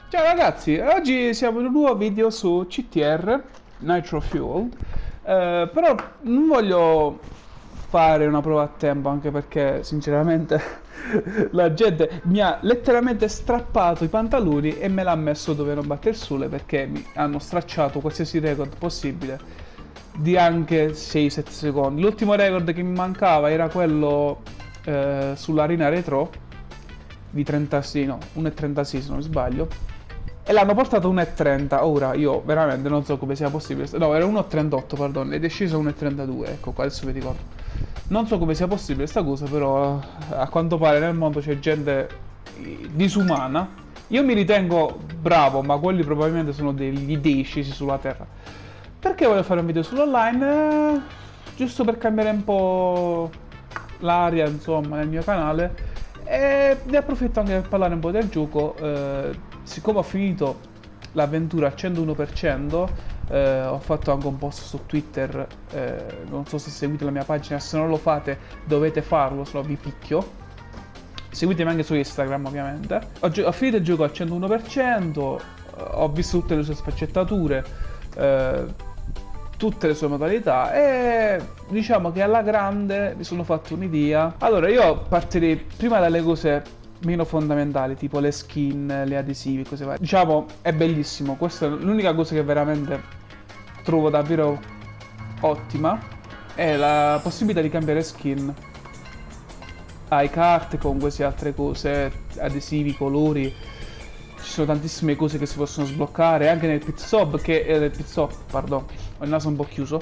Ciao ragazzi, oggi siamo in un nuovo video su CTR, Nitro Fueled, però non voglio fare una prova a tempo anche perché sinceramente la gente mi ha letteralmente strappato i pantaloni e me l'ha messo dove non batte il sole perché mi hanno stracciato qualsiasi record possibile di anche 6-7 secondi. L'ultimo record che mi mancava era quello sull'Arena Retro di 36, no, 1,36 se non mi sbaglio. E l'hanno portato a 1,30. Ora io veramente non so come sia possibile. No, era 1,38, pardon, ed è sceso a 1,32. Ecco qua, adesso vi ricordo. Non so come sia possibile questa cosa, però a quanto pare nel mondo c'è gente disumana. Io mi ritengo bravo, ma quelli probabilmente sono degli dei scesi sulla terra. Perché voglio fare un video sull'online? Giusto per cambiare un po' l'aria, insomma, nel mio canale. E ne approfitto anche per parlare un po' del gioco. Siccome ho finito l'avventura al 101%, ho fatto anche un post su Twitter. Non so se seguite la mia pagina, se non lo fate dovete farlo, se no vi picchio. Seguitemi anche su Instagram, ovviamente. Ho finito il gioco al 101%, ho visto tutte le sue sfaccettature, tutte le sue modalità e diciamo che alla grande mi sono fatto un'idea. Allora io partirei prima dalle cose meno fondamentali, tipo le skin, le adesivi, cose varie. Diciamo è bellissimo, questa è l'unica cosa che veramente trovo davvero ottima, è la possibilità di cambiare skin. Hai carte, comunque sia altre cose, adesivi, colori. Ci sono tantissime cose che si possono sbloccare anche nel pit stop, nel pit stop, pardon, ho il naso un po' chiuso,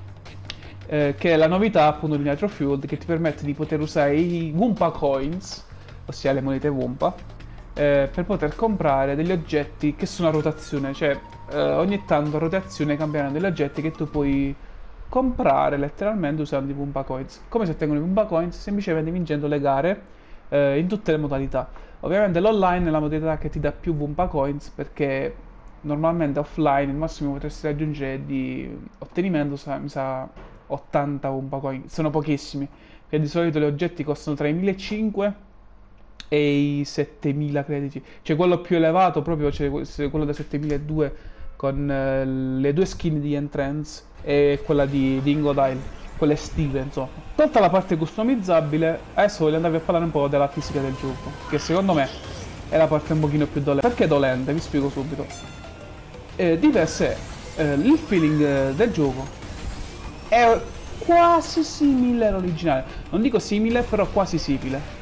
che è la novità appunto di Nitro Fueled, che ti permette di poter usare i Wumpa Coins, ossia le monete Wumpa, per poter comprare degli oggetti che sono a rotazione, cioè ogni tanto a rotazione cambiano degli oggetti che tu puoi comprare letteralmente usando i Wumpa Coins. Come si ottengono i Wumpa Coins? Semplicemente vincendo le gare in tutte le modalità. Ovviamente l'online è la modalità che ti dà più Wumpa Coins, perché normalmente offline il massimo potresti raggiungere di ottenimento mi sa 80 Wumpa Coins, sono pochissimi, che di solito gli oggetti costano tra i 1500 e i 7000 crediti, cioè quello più elevato proprio, cioè quello da 7200 con le due skin di Entrance e quella di Ingodile, quelle estive, insomma. Tolta la parte customizzabile, adesso voglio andare a parlare un po' della fisica del gioco, che secondo me è la parte un pochino più dolente. Perché dolente? Vi spiego subito. Di per sé, il feeling del gioco è quasi simile all'originale. Non dico simile, però quasi simile.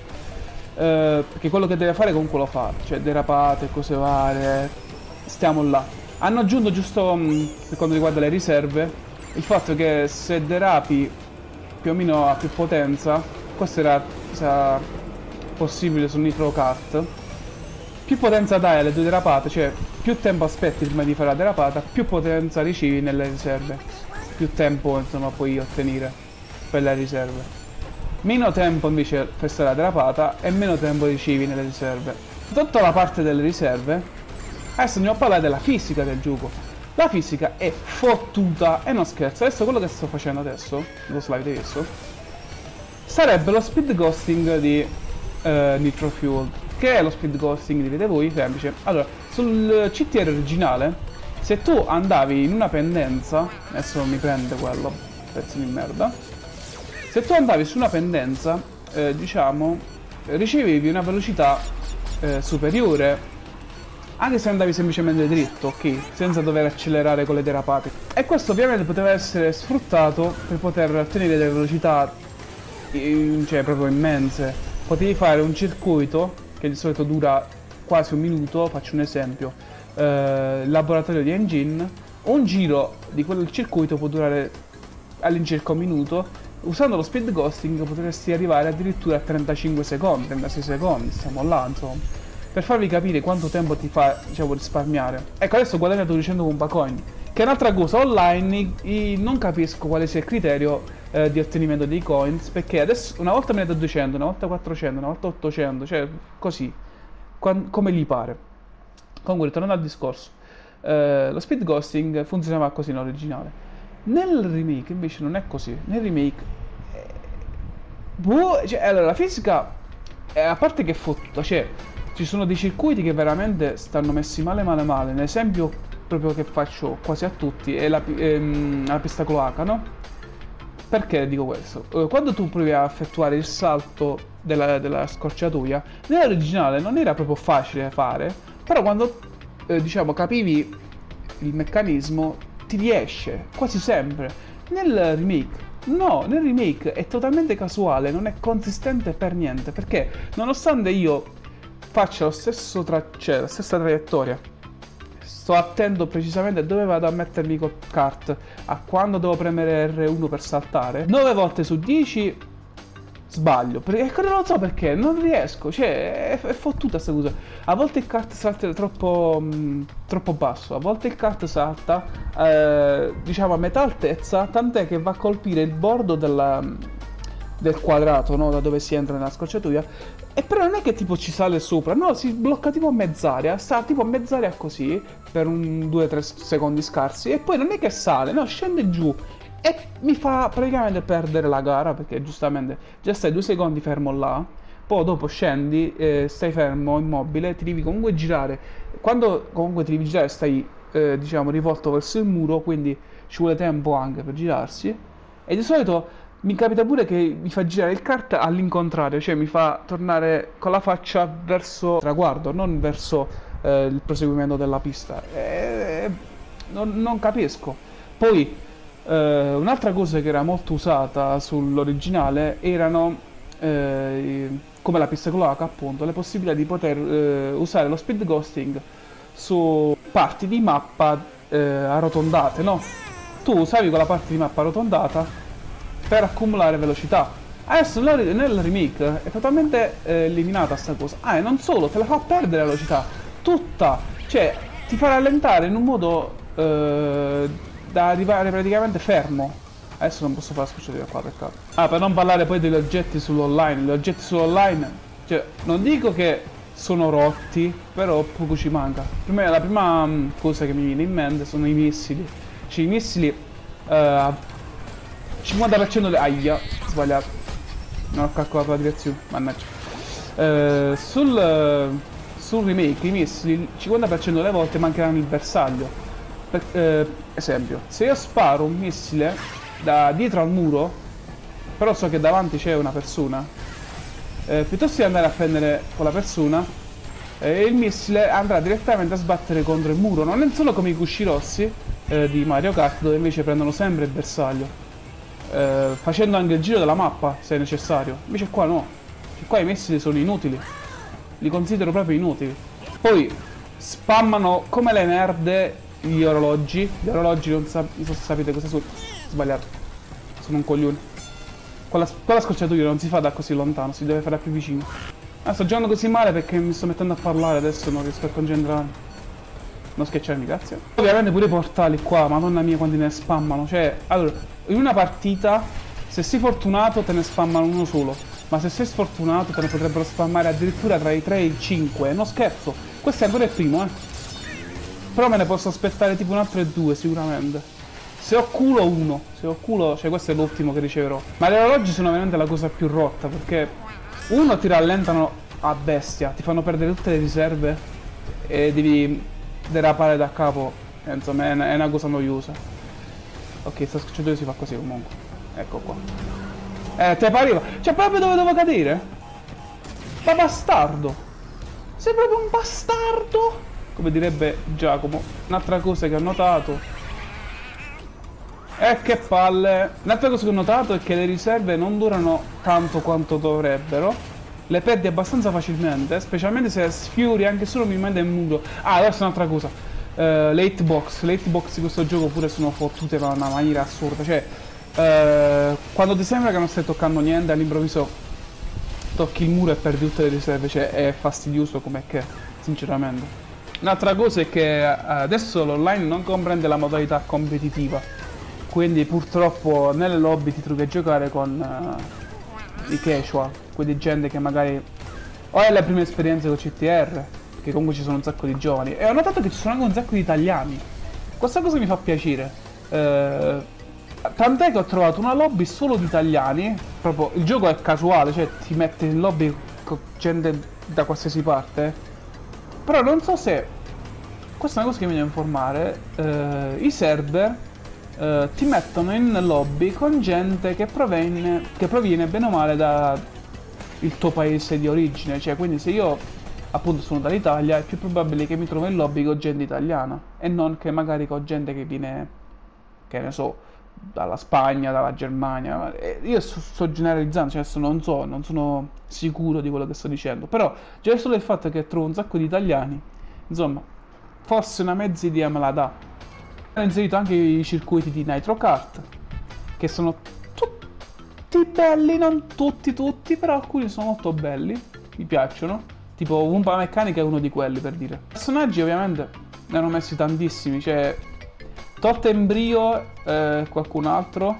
Perché quello che deve fare comunque lo fa, cioè derapate, cose varie, stiamo là. Hanno aggiunto giusto per quanto riguarda le riserve il fatto che se derapi più o meno a più potenza, questo era possibile su Nitro Kart, più potenza dai alle tue derapate, cioè più tempo aspetti prima di fare la derapata, più potenza ricevi nelle riserve, più tempo insomma puoi ottenere per le riserve. Meno tempo invece per fare la derapata e meno tempo ricevi nelle riserve. Tutta la parte delle riserve, adesso andiamo a parlare della fisica del gioco. La fisica è fottuta e non scherzo. Adesso quello che sto facendo adesso, lo slide visto, sarebbe lo speed ghosting di Nitro Fueled. Che è lo speed ghosting, direte voi? Semplice. Allora, sul CTR originale, se tu andavi in una pendenza, adesso non mi prende quello, pezzo di merda. Se tu andavi su una pendenza, diciamo, ricevevi una velocità superiore anche se andavi semplicemente dritto, ok? Senza dover accelerare con le derapate. E questo ovviamente poteva essere sfruttato per poter ottenere delle velocità, cioè proprio immense. Potevi fare un circuito, che di solito dura quasi un minuto, faccio un esempio. Il laboratorio di engine, un giro di quel circuito può durare all'incirca un minuto. Usando lo speed ghosting potresti arrivare addirittura a 35 secondi, 36 secondi, stiamo là insomma. Per farvi capire quanto tempo ti fa, diciamo, risparmiare. Ecco, adesso ho guadagnato 200 Wumpa Coin. Che è un'altra cosa, online non capisco quale sia il criterio di ottenimento dei coins, perché adesso una volta me ne dà 200, una volta 400, una volta 800, cioè così, come gli pare. Comunque, ritornando al discorso, lo speed ghosting funzionava così in originale. Nel remake invece non è così. Nel remake cioè, allora la fisica a parte che è fottuta, cioè Ci sono dei circuiti che veramente stanno messi male male male. L'esempio proprio che faccio quasi a tutti è la pista cloaca, no? Perché dico questo? Quando tu provi a effettuare il salto della scorciatoia, nell'originale non era proprio facile fare, però quando diciamo capivi il meccanismo ti riesce quasi sempre. Nel remake no, nel remake è totalmente casuale, non è consistente per niente, perché nonostante io faccia lo stesso cioè, la stessa traiettoria, sto attento precisamente a dove vado a mettermi col kart, a quando devo premere R1 per saltare, 9 volte su 10 sbaglio, perché non lo so perché, non riesco, cioè è fottuta sta cosa. A volte il kart salta troppo basso, a volte il kart salta diciamo a metà altezza, tant'è che va a colpire il bordo del quadrato, no? Da dove si entra nella scorciatoia. E però non è che tipo ci sale sopra, no, si blocca tipo a mezz'aria, sta tipo a mezz'aria così, per un 2-3 secondi scarsi, e poi non è che sale, no, scende giù. E mi fa praticamente perdere la gara, perché giustamente già stai 2 secondi fermo là, poi dopo scendi, stai fermo, immobile, ti devi comunque girare. Quando comunque ti devi girare stai, diciamo, rivolto verso il muro, quindi ci vuole tempo anche per girarsi. E di solito mi capita pure che mi fa girare il kart all'incontrario, cioè mi fa tornare con la faccia verso il traguardo, non verso il proseguimento della pista. Non capisco. Poi un'altra cosa che era molto usata sull'originale erano, come la pista cloaca appunto, le possibilità di poter usare lo speed ghosting su parti di mappa arrotondate, no? Tu usavi quella parte di mappa arrotondata per accumulare velocità. Adesso nel remake è totalmente eliminata sta cosa. Ah, e non solo, te la fa perdere la velocità tutta, cioè ti fa rallentare in un modo da arrivare praticamente fermo. Adesso non posso fare la scorciatoia qua, peccato. Ah, per non parlare poi degli oggetti sull'online. Gli oggetti sull'online, cioè, non dico che sono rotti, però poco ci manca. Per me la prima cosa che mi viene in mente sono i missili. Cioè, i missili 50% delle... Aia, sbagliato. Non ho calcolato la direzione, mannaggia. Sul remake, i missili, il 50% delle volte mancheranno il bersaglio. Esempio, se io sparo un missile da dietro al muro, però so che davanti c'è una persona, piuttosto di andare a prendere quella persona, il missile andrà direttamente a sbattere contro il muro. Non è solo come i cusci rossi di Mario Kart, dove invece prendono sempre il bersaglio, facendo anche il giro della mappa se è necessario. Invece qua no, cioè, qua i missili sono inutili, li considero proprio inutili. Poi spammano come le merde gli orologi non so se sapete cosa sono. Sbagliato, sono un coglione. Quella scorciatoia non si fa da così lontano, si deve fare più vicino. Sto giocando così male perché mi sto mettendo a parlare, adesso non riesco a concentrarmi. Non schiacciarmi, grazie. Ovviamente pure i portali qua, madonna mia quanti ne spammano. Cioè, allora, in una partita, se sei fortunato te ne spammano uno solo, ma se sei sfortunato te ne potrebbero spammare addirittura tra i 3 e i 5. Non scherzo, questo è ancora il primo, però me ne posso aspettare tipo un altro e 2 sicuramente. Se ho culo uno, se ho culo, cioè questo è l'ultimo che riceverò. Ma gli orologi sono veramente la cosa più rotta, perché uno ti rallentano a bestia, ti fanno perdere tutte le riserve e devi derapare da capo. Insomma è una cosa noiosa. Ok, sta scorciatoia si fa così comunque. Ecco qua. Te pariva. Cioè proprio dove devo cadere? Ma bastardo! Sei proprio un bastardo! Come direbbe Giacomo. Un'altra cosa che ho notato, che palle. Un'altra cosa che ho notato è che le riserve non durano tanto quanto dovrebbero. Le perdi abbastanza facilmente, specialmente se sfiori anche solo minimamente il muro. Ah, adesso un'altra cosa. Le hitbox di questo gioco pure sono fottute in una maniera assurda. Cioè, quando ti sembra che non stai toccando niente, all'improvviso tocchi il muro e perdi tutte le riserve. Cioè, è fastidioso come che, sinceramente. Un'altra cosa è che adesso l'online non comprende la modalità competitiva, quindi purtroppo nelle lobby ti trovi a giocare con i casual, quindi gente che magari o è la prima esperienza con CTR, che comunque ci sono un sacco di giovani, e ho notato che ci sono anche un sacco di italiani. Questa cosa mi fa piacere, tant'è che ho trovato una lobby solo di italiani, proprio il gioco è casuale, cioè ti metti in lobby con gente da qualsiasi parte. Però non so se, questa è una cosa che mi devo informare, i server ti mettono in lobby con gente che proviene bene o male da il tuo paese di origine. Cioè, quindi se io appunto sono dall'Italia, è più probabile che mi trovo in lobby con gente italiana e non che magari con gente che viene, che ne so, dalla Spagna, dalla Germania. Io sto generalizzando, cioè adesso non sono sicuro di quello che sto dicendo, però già solo il fatto che trovo un sacco di italiani, insomma, forse una mezza idea me la dà. Ho inserito anche i circuiti di Nitro Kart, che sono tutti belli, non tutti, però alcuni sono molto belli, mi piacciono. Tipo Wumpa Meccanica è uno di quelli, per dire. I personaggi ovviamente ne hanno messi tantissimi, cioè Totte Embrio e qualcun altro,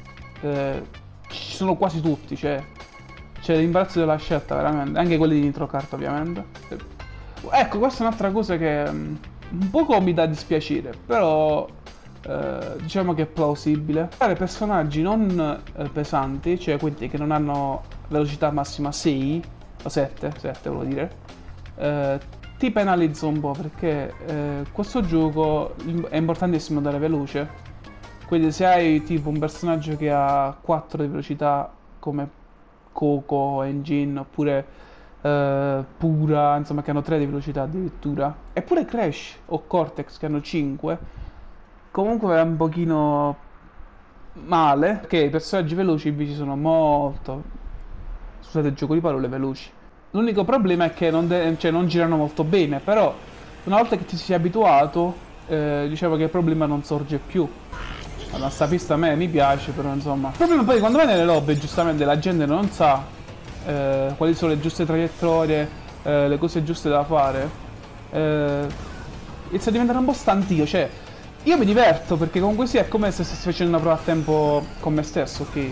ci sono quasi tutti, cioè c'è l'imbarazzo della scelta veramente, anche quelli di Nitro Kart ovviamente. Ecco, questa è un'altra cosa che un poco mi dà dispiacere, però diciamo che è plausibile. Fare personaggi non pesanti, cioè quelli che non hanno velocità massima 6 o 7 volevo dire, ti penalizza un po' perché questo gioco è importantissimo andare veloce. Quindi se hai tipo un personaggio che ha 4 di velocità come Coco o Engine oppure Pura, insomma, che hanno 3 di velocità addirittura, eppure Crash o Cortex che hanno 5, comunque è un pochino male perché i personaggi veloci invece sono molto, scusate il gioco di parole, veloci. L'unico problema è che non girano molto bene, però una volta che ti sei abituato, diciamo che il problema non sorge più. Allora, sta pista a me mi piace, però insomma. Il problema poi quando vai nelle lobby, giustamente la gente non sa quali sono le giuste traiettorie, le cose giuste da fare. Inizia a diventare un po' stantio, cioè io mi diverto perché comunque sia è come se stessi facendo una prova a tempo con me stesso, ok?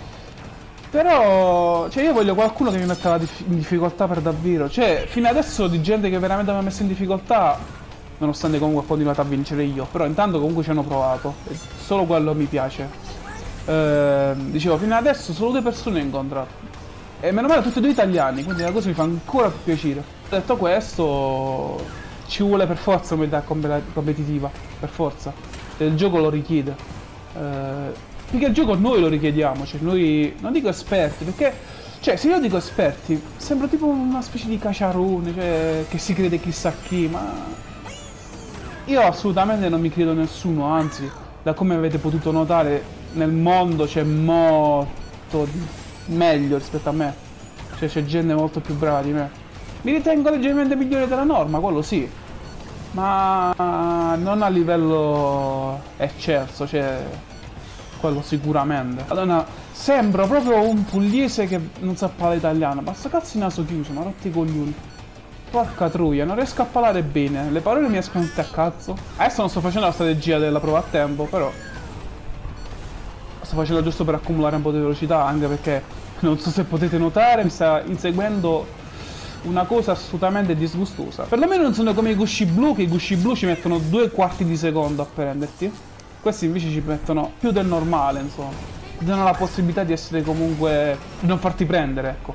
Però, cioè io voglio qualcuno che mi metta in difficoltà per davvero. Cioè, fino adesso di gente che veramente mi ha messo in difficoltà, nonostante comunque ho continuato a vincere io. Però intanto comunque ci hanno provato. E solo quello mi piace. Dicevo, fino adesso solo 2 persone ho incontrato. E meno male tutti e 2 italiani, quindi la cosa mi fa ancora più piacere. Detto questo, ci vuole per forza un'unità competitiva. Per forza. E il gioco lo richiede. Più che il gioco noi lo richiediamo, cioè noi, non dico esperti, perché, cioè se io dico esperti, sembra tipo una specie di caciarone, cioè, che si crede chissà chi, ma io assolutamente non mi credo nessuno, anzi, da come avete potuto notare, nel mondo c'è molto meglio rispetto a me, cioè c'è gente molto più brava di me. Mi ritengo leggermente migliore della norma, quello sì, ma non a livello eccelso, cioè quello sicuramente. Madonna, sembro proprio un pugliese che non sa parlare italiano. Ma sto cazzo di naso chiuso, ma rotti i coglioni. Porca troia, non riesco a parlare bene. Le parole mi escono tutte a cazzo. Adesso non sto facendo la strategia della prova a tempo, però sto facendo giusto per accumulare un po' di velocità, anche perché non so se potete notare, mi sta inseguendo una cosa assolutamente disgustosa. Perlomeno non sono come i gusci blu, che i gusci blu ci mettono 2 quarti di secondo a prenderti. Questi invece ci mettono più del normale, insomma. Ti danno la possibilità di essere comunque, di non farti prendere, ecco.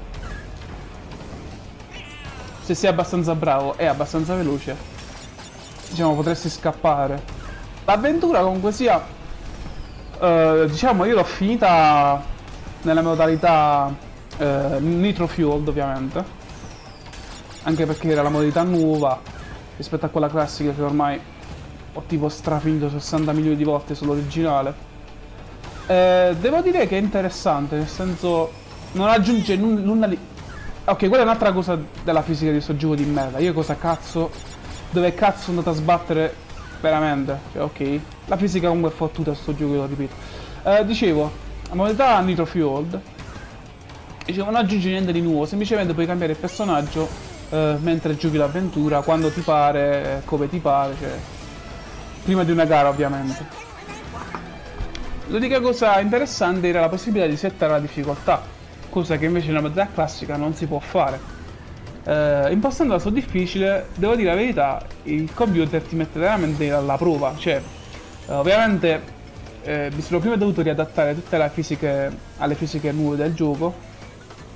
Se sei abbastanza bravo e abbastanza veloce, diciamo, potresti scappare. L'avventura comunque sia, diciamo, io l'ho finita nella modalità Nitro Fueled, ovviamente. Anche perché era la modalità nuova rispetto a quella classica che ormai ho tipo strafinito 60 milioni di volte sull'originale. Devo dire che è interessante, nel senso non aggiunge nulla di... Ok, quella è un'altra cosa della fisica di questo gioco di merda. Io cosa cazzo... Dove cazzo sono andato a sbattere veramente? Cioè, ok. La fisica comunque è fottuta su sto gioco, lo ripeto. Dicevo, la modalità Nitro Fueled, dicevo, non aggiunge niente di nuovo, semplicemente puoi cambiare il personaggio mentre giochi l'avventura, quando ti pare, come ti pare, cioè... Prima di una gara, ovviamente. L'unica cosa interessante era la possibilità di settare la difficoltà, cosa che invece nella modalità classica non si può fare. Impostandola su difficile, devo dire la verità, il computer ti mette veramente alla prova, cioè ovviamente mi sono prima dovuto riadattare tutte le fisiche alle fisiche nuove del gioco,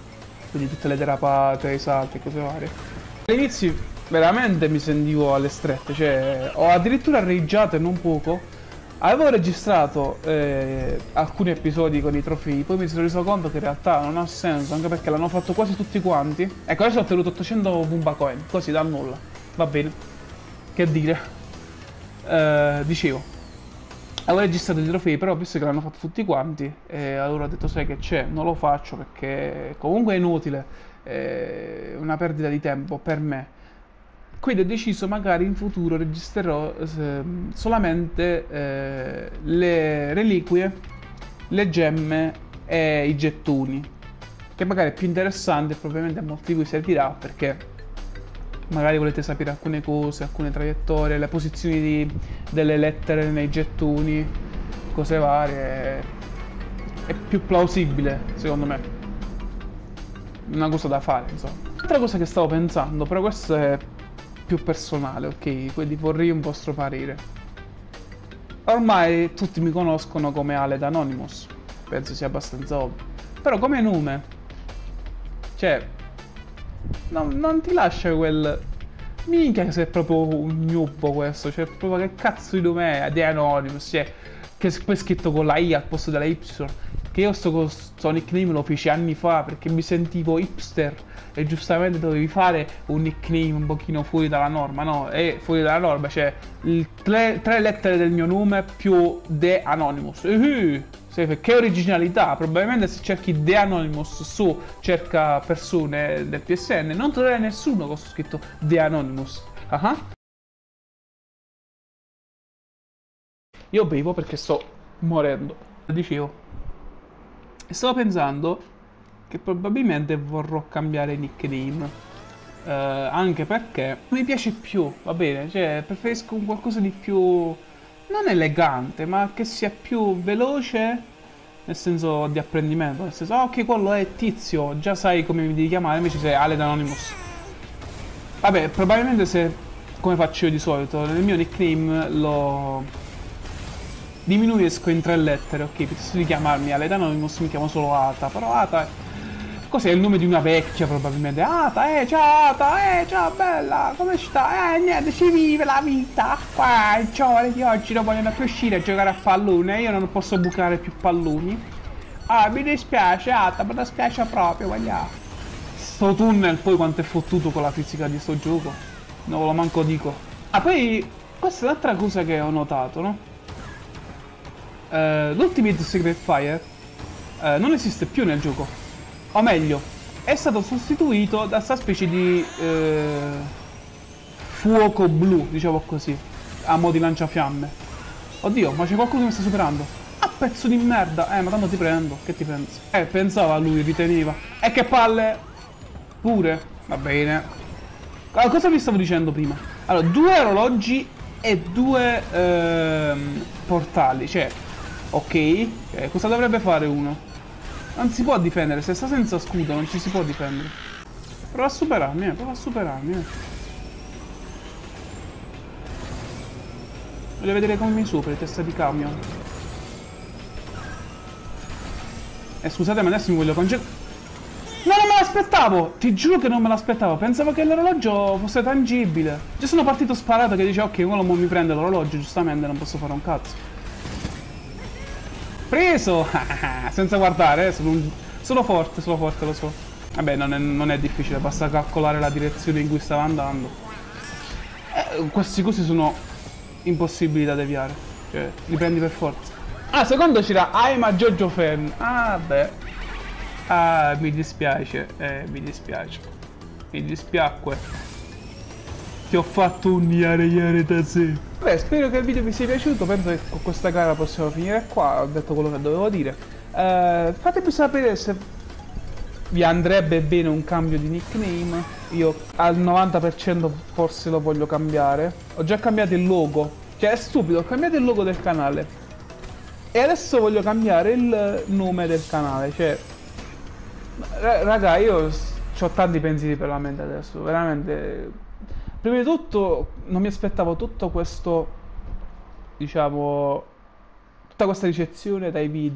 quindi tutte le derapate, i salti e cose varie. All'inizio veramente mi sentivo alle strette, cioè ho addirittura rageato e non poco. Avevo registrato alcuni episodi con i trofei, poi mi sono reso conto che in realtà non ha senso, anche perché l'hanno fatto quasi tutti quanti. Ecco, adesso ho ottenuto 800 Pumba Coin, così dal nulla. Va bene. Che dire. Dicevo, avevo registrato i trofei, però visto che l'hanno fatto tutti quanti, allora ho detto, sai che c'è, non lo faccio perché comunque è inutile, è una perdita di tempo per me. Quindi ho deciso magari in futuro registrerò solamente le reliquie, le gemme e i gettoni, che magari è più interessante e probabilmente a molti di voi servirà perché magari volete sapere alcune cose, alcune traiettorie, le posizioni delle lettere nei gettoni, cose varie. È più plausibile secondo me, una cosa da fare insomma. Altra cosa che stavo pensando, però questo è più personale, ok? Quindi vorrei un vostro parere. Ormai tutti mi conoscono come Aled Anonymous, penso sia abbastanza ovvio. Però come nome, cioè, non ti lascia quel... Minchia che sei proprio un gnuppo questo, cioè proprio che cazzo di nome è? The Anonymous, cioè, che poi è scritto con la I al posto della Y. Che io sto nickname lo feci anni fa perché mi sentivo hipster e giustamente dovevi fare un nickname un pochino fuori dalla norma, no? E fuori dalla norma, cioè tre lettere del mio nome più The Anonymous. Che originalità! Probabilmente se cerchi The Anonymous su cerca persone del PSN non troverai nessuno con scritto The Anonymous. Io bevo perché sto morendo. Dicevo, stavo pensando che probabilmente vorrò cambiare nickname. Anche perché mi piace più, va bene? Cioè, preferisco un qualcosa di più... non elegante, ma che sia più veloce, nel senso di apprendimento. Nel senso, ok, quello è Tizio, già sai come mi devi chiamare, invece sei Aled Anonymous. Vabbè, probabilmente se, come faccio io di solito, nel mio nickname lo diminuisco in 3 lettere, ok? Piuttosto di chiamarmi Aled Anonymous mi chiamo solo Ata, però Ata è... Cos'è il nome di una vecchia probabilmente? Ata, ciao bella, come sta? Niente, si vive la vita. Qua i giovani di oggi non vogliono più uscire a giocare a pallone, io non posso bucare più palloni. Ah, mi dispiace Ata, mi dispiace proprio, guarda. Sto tunnel poi quanto è fottuto con la fisica di sto gioco. Non ve lo manco dico. Ah, poi questa è un'altra cosa che ho notato, no? L'Ultimate Secret Fire non esiste più nel gioco. O meglio, è stato sostituito da sta specie di fuoco blu, diciamo così, a mo' di lanciafiamme. Oddio, ma c'è qualcuno che mi sta superando. Ah, pezzo di merda. Ma tanto ti prendo, che ti pensi? Pensava lui, riteneva. E che palle! Pure. Va bene. Allora, cosa vi stavo dicendo prima? Allora, 2 orologi e 2 portali, cioè... Ok, cosa dovrebbe fare uno? Non si può difendere, se sta senza scudo non ci si può difendere. Prova a superarmi, prova a superarmi. Voglio vedere come mi superi, testa di camion. Scusate, ma adesso mi voglio concentrare. No, non me l'aspettavo! Ti giuro che non me l'aspettavo. Pensavo che l'orologio fosse tangibile. Già sono partito sparato che dice ok, uno mi prende l'orologio, giustamente non posso fare un cazzo. Preso! Senza guardare, sono forte, lo so. Vabbè, non è difficile, basta calcolare la direzione in cui stava andando. Questi cosi sono impossibili da deviare. Cioè, li prendi per forza. Ah, secondo c'era I'm a Jojo fan. Ah, beh. Ah, mi dispiace. Mi dispiace. Mi dispiacque. Ti ho fatto un iare da sé. Beh, spero che il video vi sia piaciuto, penso che con questa gara possiamo finire qua, ho detto quello che dovevo dire. Fatemi sapere se vi andrebbe bene un cambio di nickname. Io al 90% forse lo voglio cambiare. Ho già cambiato il logo, cioè è stupido, ho cambiato il logo del canale. E adesso voglio cambiare il nome del canale, cioè... Raga, io ho tanti pensieri per la mente adesso, veramente... Prima di tutto non mi aspettavo tutto questo, diciamo, tutta questa ricezione dai video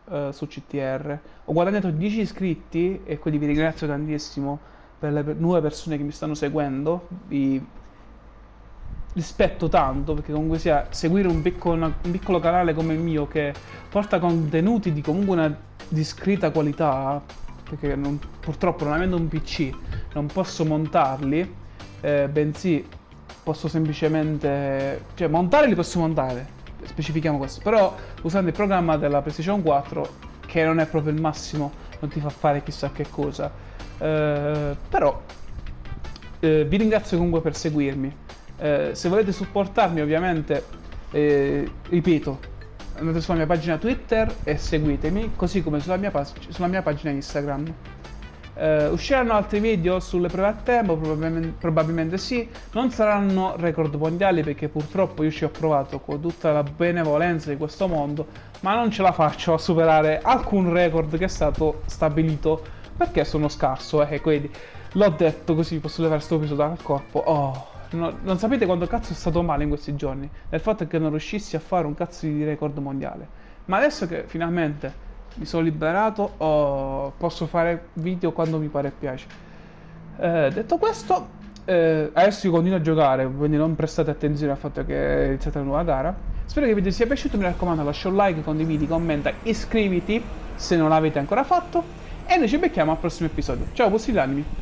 su CTR. Ho guadagnato 10 iscritti e quindi vi ringrazio tantissimo per le nuove persone che mi stanno seguendo. Vi rispetto tanto perché comunque sia seguire un piccolo canale come il mio che porta contenuti di comunque una discreta qualità, perché purtroppo non avendo un PC non posso montarli, bensì posso semplicemente, cioè montare li posso montare, specifichiamo questo, però usando il programma della PlayStation 4 che non è proprio il massimo, non ti fa fare chissà che cosa, però vi ringrazio comunque per seguirmi. Se volete supportarmi ovviamente, ripeto, andate sulla mia pagina Twitter e seguitemi, così come sulla mia pagina Instagram. Usciranno altri video sulle prove a tempo, probabilmente sì. Non saranno record mondiali perché purtroppo io ci ho provato con tutta la benevolenza di questo mondo, ma non ce la faccio a superare alcun record che è stato stabilito perché sono scarso, quindi l'ho detto così posso levare sto peso dal corpo. Oh, non sapete quanto cazzo è stato male in questi giorni del fatto che non riuscissi a fare un cazzo di record mondiale. Ma adesso che finalmente mi sono liberato, posso fare video quando mi pare e piace. Detto questo, adesso io continuo a giocare, quindi non prestate attenzione al fatto che è iniziata la nuova gara. Spero che il video sia piaciuto, mi raccomando lascia un like, condividi, commenta, iscriviti se non l'avete ancora fatto e noi ci becchiamo al prossimo episodio. Ciao, pussillanimi!